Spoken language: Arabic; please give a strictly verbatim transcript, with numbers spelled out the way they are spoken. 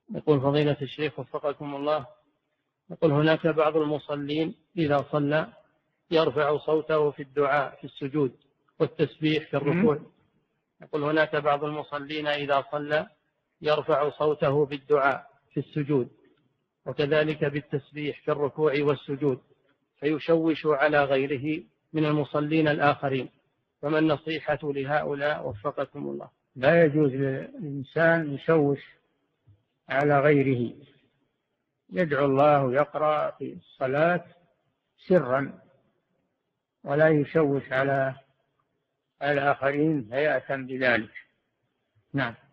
يقول فضيلة الشيخ وفقكم الله، يقول هناك بعض المصلين إذا صلى يرفع صوته في الدعاء في السجود والتسبيح في الركوع. يقول هناك بعض المصلين إذا صلى يرفع صوته بالدعاء في السجود وكذلك بالتسبيح في الركوع والسجود فيشوش على غيره من المصلين الآخرين، فما النصيحة لهؤلاء وفقكم الله؟ لا يجوز للإنسان يشوش على غيره، يدعو الله ويقرأ في الصلاة سرا ولا يشوش على الآخرين هيئة بذلك. نعم.